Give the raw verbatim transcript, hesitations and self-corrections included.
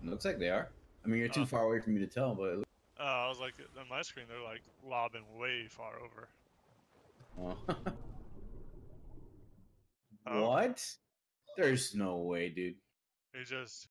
Looks like they are. I mean, you're too Oh. far away for me to tell, but. It looks... Oh, I was like, on my screen, they're like lobbing way far over. Oh. Oh. What? There's no way, dude. He just